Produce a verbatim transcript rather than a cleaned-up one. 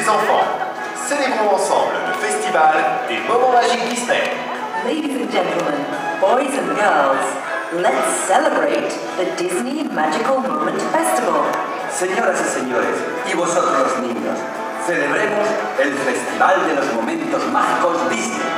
les enfants, célébrons ensemble le festival des moments magiques Disney. Ladies and gentlemen, boys and girls, let's celebrate the Disney Magical Moment Festival. Señoras y señores, y vosotros los niños, celebremos el Festival de los Momentos Mágicos Disney.